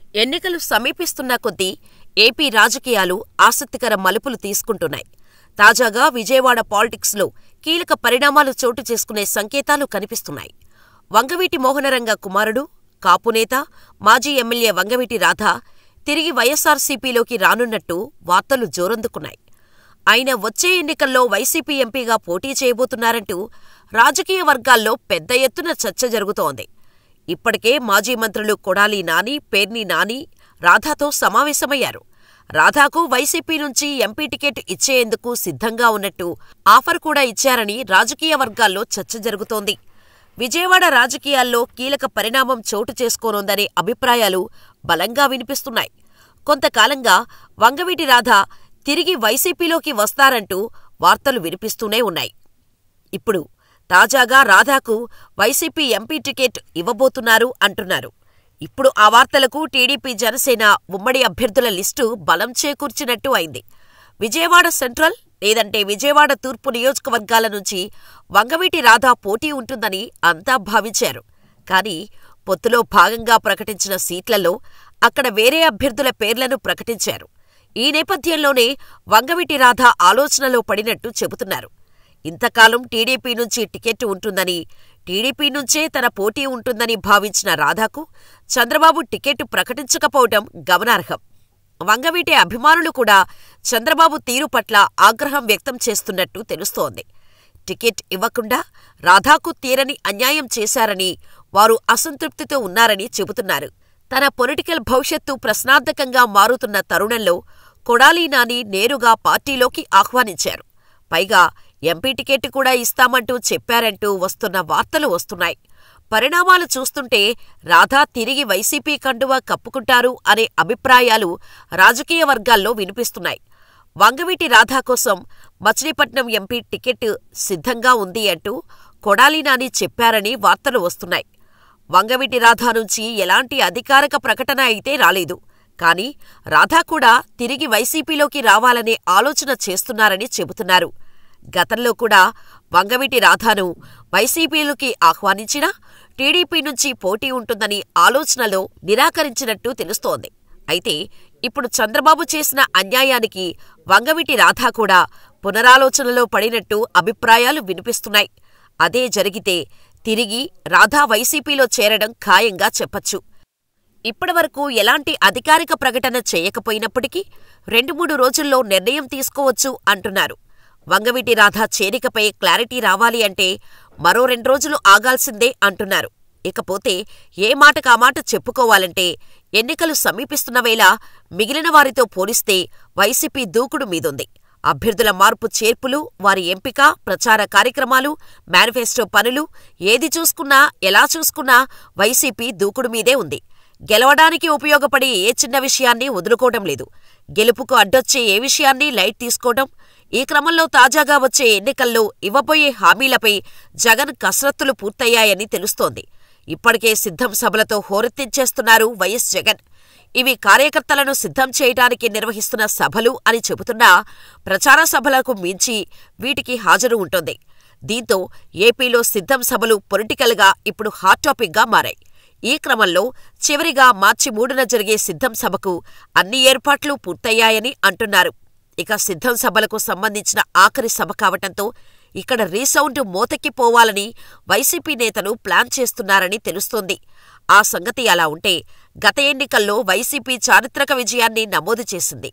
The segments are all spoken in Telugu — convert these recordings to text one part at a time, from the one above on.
ఎన్నికలు సమీపిస్తున్న కొద్దీ ఏపీ రాజకీయాలు ఆసక్తికర మలుపులు తీసుకుంటున్నాయి. తాజాగా విజయవాడ పాలిటిక్స్లో కీలక పరిణామాలు చోటు చేసుకునే సంకేతాలు కనిపిస్తున్నాయి. వంగవీటి మోహనరంగ కుమారుడు, కాపునేత, మాజీ ఎమ్మెల్యే వంగవీటి రాధ తిరిగి వైఎస్సార్సీపీలోకి రానున్నట్టు వార్తలు జోరందుకున్నాయి. ఆయన వచ్చే ఎన్నికల్లో వైసీపీ ఎంపీగా పోటీ చేయబోతున్నారంటూ రాజకీయ వర్గాల్లో పెద్ద ఎత్తున చర్చ జరుగుతోంది. ఇప్పటికే మాజీ మంత్రులు కొడాలి నాని, పేర్ని నాని రాధాతో సమావేశమయ్యారు. రాధాకు వైసీపీ నుంచి ఎంపీ టికెట్ ఇచ్చేందుకు సిద్ధంగా ఉన్నట్టు ఆఫర్ కూడా ఇచ్చారని రాజకీయ వర్గాల్లో చర్చ జరుగుతోంది. విజయవాడ రాజకీయాల్లో కీలక పరిణామం చోటు చేసుకోనుందనే అభిప్రాయాలు బలంగా వినిపిస్తున్నాయి. కొంతకాలంగా వంగవీటి రాధ తిరిగి వైసీపీలోకి వస్తారంటూ వార్తలు వినిపిస్తూనే ఉన్నాయి. ఇప్పుడు తాజాగా రాధాకు వైసీపీ ఎంపీ టికెట్ ఇవ్వబోతున్నారు అంటున్నారు. ఇప్పుడు ఆ వార్తలకు టీడీపీ, జనసేన ఉమ్మడి అభ్యర్థుల లిస్టు బలం చేకూర్చినట్టు అయింది. విజయవాడ సెంట్రల్ లేదంటే విజయవాడ తూర్పు నియోజకవర్గాల నుంచి వంగవీటి రాధ పోటీ ఉంటుందని అంతా భావించారు. కానీ పొత్తులో భాగంగా ప్రకటించిన సీట్లలో అక్కడ వేరే అభ్యర్థుల పేర్లను ప్రకటించారు. ఈ నేపథ్యంలోనే వంగవీటి రాధ ఆలోచనలో పడినట్టు చెబుతున్నారు. ఇంతకాలం టీడీపీ నుంచి టికెట్ ఉంటుందని, టీడీపీ నుంచే తన పోటీ ఉంటుందని భావించిన రాధాకు చంద్రబాబు టికెట్ ప్రకటించకపోవటం గమనార్హం. వంగవీటి అభిమానులు కూడా చంద్రబాబు తీరు పట్ల ఆగ్రహం వ్యక్తం చేస్తున్నట్టు తెలుస్తోంది. టికెట్ ఇవ్వకుండా రాధాకు తీరని అన్యాయం చేశారని, వారు అసంతృప్తితో ఉన్నారని చెబుతున్నారు. తన పొలిటికల్ భవిష్యత్తు ప్రశ్నార్థకంగా మారుతున్న తరుణంలో కొడాలి నాని నేరుగా పార్టీలోకి ఆహ్వానించారు. పైగా ఎంపీ టికెట్ కూడా ఇస్తామంటూ చెప్పారంటూ వస్తున్న వార్తలు వస్తున్నాయి. పరిణామాలు చూస్తుంటే రాధా తిరిగి వైసీపీ కండువా కప్పుకుంటారు అనే అభిప్రాయాలు రాజకీయ వర్గాల్లో వినిపిస్తున్నాయి. వంగవీటి రాధా కోసం మచిలీపట్నం ఎంపీ టికెట్ సిద్ధంగా ఉంది అంటూ కొడాలి నాని చెప్పారని వార్తలు వస్తున్నాయి. వంగవీటి రాధా నుంచి ఎలాంటి అధికారిక ప్రకటన అయితే రాలేదు. కానీ రాధా కూడా తిరిగి వైసీపీలోకి రావాలనే ఆలోచన చేస్తున్నారని చెబుతున్నారు. గతంలో కూడా వంగవీటి రాధాను వైసీపీలోకి ఆహ్వానించినా టీడీపీ నుంచి పోటీ ఉంటుందని ఆలోచనలో నిరాకరించినట్టు తెలుస్తోంది. అయితే ఇప్పుడు చంద్రబాబు చేసిన అన్యాయానికి వంగవీటి రాధా కూడా పునరాలోచనలో పడినట్టు అభిప్రాయాలు వినిపిస్తున్నాయి. అదే జరిగితే తిరిగి రాధా వైసీపీలో చేరడం ఖాయంగా చెప్పచ్చు. ఇప్పటివరకు ఎలాంటి అధికారిక ప్రకటన చేయకపోయినప్పటికీ 2-3 రోజుల్లో నిర్ణయం తీసుకోవచ్చు అంటున్నారు. వంగవీటి రాధా చేరికపై క్లారిటీ రావాలి అంటే మరో 2 రోజులు ఆగాల్సిందే అంటున్నారు. ఇకపోతే ఏ మాటకామాట చెప్పుకోవాలంటే ఎన్నికలు సమీపిస్తున్న వేళ మిగిలిన వారితో పోలిస్తే వైసీపీ దూకుడు మీదుంది. అభ్యర్థుల మార్పు చేర్పులు, వారి ఎంపిక, ప్రచార కార్యక్రమాలు, మేనిఫెస్టో పనులు ఏది చూసుకున్నా, ఎలా చూసుకున్నా వైసీపీ దూకుడు మీదే ఉంది. గెలవడానికి ఉపయోగపడే ఏ చిన్న విషయాన్ని వదులుకోవడం లేదు. గెలుపుకు అడ్డొచ్చే ఏ విషయాన్ని లైట్ తీసుకోవడం. ఈ క్రమంలో తాజాగా వచ్చే ఎన్నికల్లో ఇవ్వబోయే హామీలపై జగన్ కసరత్తులు పూర్తయ్యాయని తెలుస్తోంది. ఇప్పటికే సిద్ధం సభలతో హోరెత్తించేస్తున్నారు వైఎస్ జగన్. ఇవి కార్యకర్తలను సిద్ధం చేయడానికి నిర్వహిస్తున్న సభలు అని చెబుతున్నా ప్రచార సభలకు మించి వీటికి హాజరు ఉంటుంది. దీంతో ఏపీలో సిద్ధం సభలు పొలిటికల్గా ఇప్పుడు హాట్ టాపిక్గా మారాయి. ఈ క్రమంలో చివరిగా మార్చి 3న జరిగే సిద్ధం సభకు అన్ని ఏర్పాట్లు పూర్తయ్యాయని అంటున్నారు. ఇక సిద్ధం సభలకు సంబంధించిన ఆఖరి సభ కావటంతో ఇక్కడ రీసౌండ్ మోతెక్కిపోవాలని వైసీపీ నేతలు ప్లాన్ చేస్తున్నారని తెలుస్తోంది. ఆ సంగతి అలా ఉంటే గత ఎన్నికల్లో వైసీపీ చారిత్రక విజయాన్ని నమోదు చేసింది.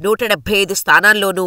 175 స్థానాల్లోనూ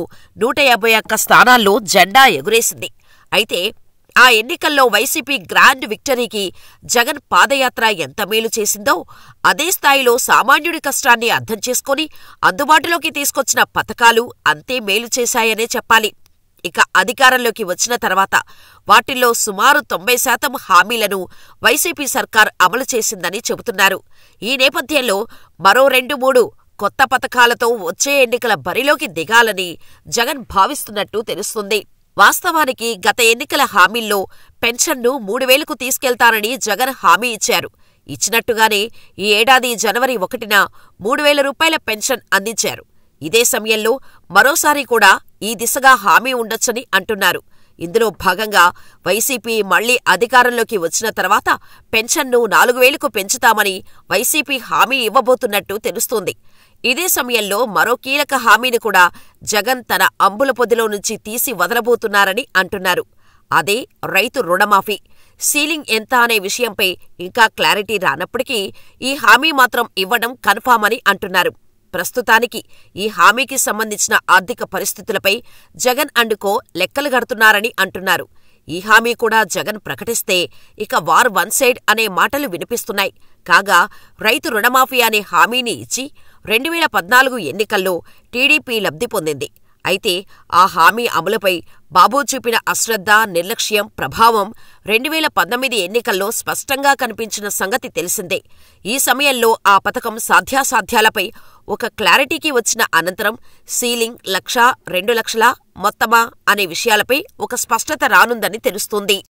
151 స్థానాల్లో జెండా ఎగురేసింది. అయితే ఆ ఎన్నికల్లో వైసీపీ గ్రాండ్ విక్టరీకి జగన్ పాదయాత్ర ఎంత మేలు చేసిందో అదే స్థాయిలో సామాన్యుడి కష్టాన్ని అర్థం చేసుకుని అందుబాటులోకి తీసుకొచ్చిన పథకాలు అంతే మేలు చేశాయనే చెప్పాలి. ఇక అధికారంలోకి వచ్చిన తర్వాత వాటిల్లో సుమారు 90% హామీలను వైసీపీ సర్కార్ అమలు చేసిందని చెబుతున్నారు. ఈ నేపథ్యంలో మరో 2-3 కొత్త పథకాలతో వచ్చే ఎన్నికల బరిలోకి దిగాలని జగన్ భావిస్తున్నట్టు తెలుస్తుంది. వాస్తవానికి గత ఎన్నికల హామీల్లో పెన్షన్ను 3,000కు తీసుకెళ్తానని జగన్ హామీ ఇచ్చారు. ఇచ్చినట్టుగానే ఈ ఏడాది జనవరి 1న 3,000 రూపాయల పెన్షన్ అందించారు. ఇదే సమయంలో మరోసారి కూడా ఈ దిశగా హామీ ఉండొచ్చని అంటున్నారు. ఇందులో భాగంగా వైసీపీ మళ్లీ అధికారంలోకి వచ్చిన తర్వాత పెన్షన్ను 4,000కు పెంచుతామని వైసీపీ హామీ ఇవ్వబోతున్నట్టు తెలుస్తోంది. ఇదే సమయంలో మరో కీలక హామీని కూడా జగన్ తన అంబుల పొదిలో నుంచి తీసి వదలబోతున్నారని అంటున్నారు. అదే రైతు రుణమాఫీ. సీలింగ్ ఎంత అనే విషయంపై ఇంకా క్లారిటీ రానప్పటికీ ఈ హామీ మాత్రం ఇవ్వడం కన్ఫామ్ అని అంటున్నారు. ప్రస్తుతానికి ఈ హామీకి సంబంధించిన ఆర్థిక పరిస్థితులపై జగన్ అండ్ కో లెక్కలు గడుతున్నారని అంటున్నారు. ఈ హామీ కూడా జగన్ ప్రకటిస్తే ఇక వార్ వన్ సైడ్ అనే మాటలు వినిపిస్తున్నాయి. కాగా రైతు రుణమాఫీ అనే హామీని ఇచ్చి 2014 ఎన్నికల్లో టీడీపీ లబ్ధి పొందింది. అయితే ఆ హామీ అమలుపై బాబు చూపిన అశ్రద్ధ, నిర్లక్ష్యం ప్రభావం 2019 ఎన్నికల్లో స్పష్టంగా కనిపించిన సంగతి తెలిసిందే. ఈ సమయంలో ఆ పథకం సాధ్యాసాధ్యాలపై ఒక క్లారిటీకి వచ్చిన అనంతరం సీలింగ్ 1,00,000, 2 లక్షల మొత్తమా అనే విషయాలపై ఒక స్పష్టత రానుందని తెలుస్తోంది.